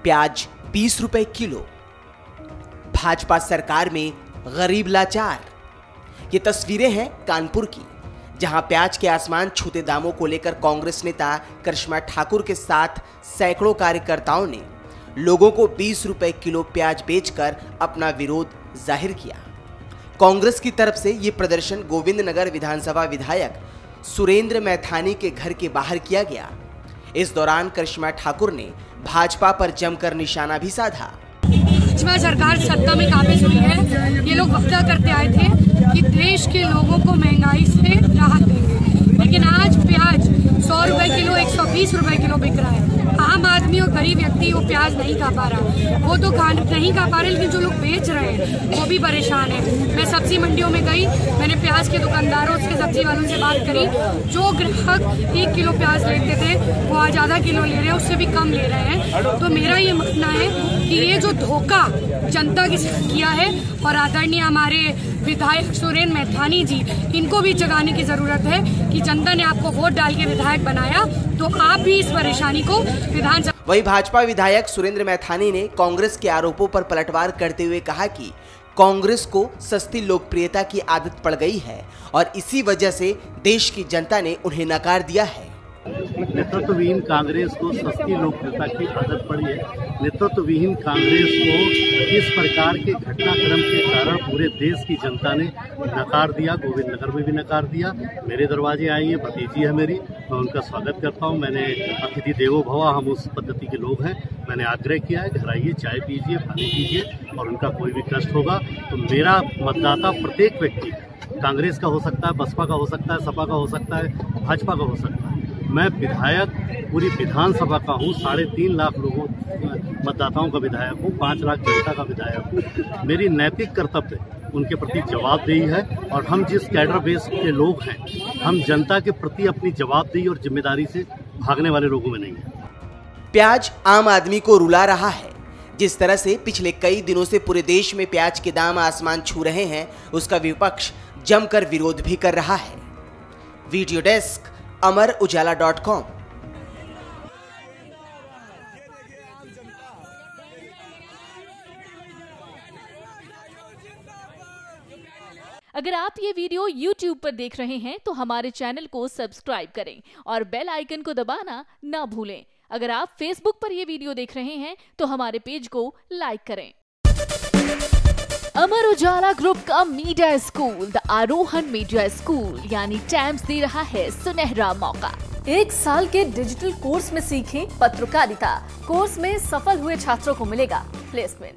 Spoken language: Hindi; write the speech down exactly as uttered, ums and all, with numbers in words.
प्याज बीस रुपए किलो। भाजपा सरकार में गरीब लाचार। ये तस्वीरें हैं कानपुर की, जहां प्याज के आसमान छूते दामों को लेकर कांग्रेस नेता करिश्मा ठाकुर के साथ सैकड़ों कार्यकर्ताओं ने लोगों को बीस रुपए किलो प्याज बेचकर अपना विरोध जाहिर किया। कांग्रेस की तरफ से ये प्रदर्शन गोविंदनगर विधानसभा विधायक सुरेंद्र मैथानी के घर के बाहर किया गया। इस दौरान करिश्मा ठाकुर ने भाजपा पर जमकर निशाना भी साधा। भाजपा सरकार सत्ता में काबिज हुई है। ये लोग वादा करते आए थे कि देश के लोगों को महंगाई से राहत देंगे, लेकिन आज प्याज सौ रुपए किलो, एक सौ बीस रुपए किलो बिक रहा है। आम आदमी और गरीब व्यक्ति वो प्याज नहीं खा पा रहा, वो तो खा नहीं खा पा रहे, लेकिन जो लोग बेच रहे हैं वो भी परेशान है। मैं सब्जी मंडियों में गई, मैंने प्याज के दुकानदारों से, सब्जी वालों से बात करी। जो ग्राहक एक किलो प्याज लेते थे वो आज आधा किलो ले रहे हैं, उससे भी कम ले रहे हैं। तो मेरा ये मानना है कि ये जो धोखा जनता के साथ किया है, और आदरणीय हमारे विधायक सुरेंद्र मैथानी जी, इनको भी जगाने की जरूरत है कि जनता ने आपको वोट डाल के विधायक बनाया, तो आप भी इस परेशानी को विधानसभा। वहीं भाजपा विधायक सुरेंद्र मैथानी ने कांग्रेस के आरोपों पर पलटवार करते हुए कहा कि कांग्रेस को सस्ती लोकप्रियता की आदत पड़ गई है और इसी वजह से देश की जनता ने उन्हें नकार दिया है। नेतृत्वविहीन कांग्रेस को सस्ती लोकप्रियता की आदत पड़ी है। नेतृत्वविहीन कांग्रेस को इस प्रकार के घटनाक्रम के कारण पूरे देश की जनता ने नकार दिया। गोविंदनगर में भी नकार दिया। मेरे दरवाजे आई है, भतीजी है मेरी, मैं उनका स्वागत करता हूं। मैंने अतिथि देवो भव, हम उस पद्धति के लोग हैं। मैंने आग्रह किया है, घर आइए, चाय पीजिए, पानी पीजिए, और उनका कोई भी कष्ट होगा तो मेरा मतदाता प्रत्येक व्यक्ति कांग्रेस का हो सकता है, बसपा का हो सकता है, सपा का हो सकता है, भाजपा का हो सकता है। मैं विधायक पूरी विधानसभा का हूँ, साढ़े तीन लाख लोगों मतदाताओं का विधायक हूँ, पाँच लाख जनता का विधायक हूँ। मेरी नैतिक कर्तव्य उनके प्रति जवाबदेही है, और हम जिस कैडर बेस के लोग हैं, हम जनता के प्रति अपनी जवाबदेही और जिम्मेदारी से भागने वाले लोगों में नहीं है। प्याज आम आदमी को रुला रहा है। जिस तरह से पिछले कई दिनों से पूरे देश में प्याज के दाम आसमान छू रहे हैं, उसका विपक्ष जमकर विरोध भी कर रहा है। Video desk Amar Ujala dot com. अगर आप ये वीडियो YouTube पर देख रहे हैं तो हमारे चैनल को सब्सक्राइब करें और बेल आइकन को दबाना ना भूलें। अगर आप Facebook पर ये वीडियो देख रहे हैं तो हमारे पेज को लाइक करें। अमर उजाला ग्रुप का media school the Aarohan media school यानी टैम्स दे रहा है सुनहरा मौका। एक साल के डिजिटल कोर्स में सीखें पत्रकारिता। कोर्स में सफल हुए छात्रों को मिलेगा प्लेसमेंट।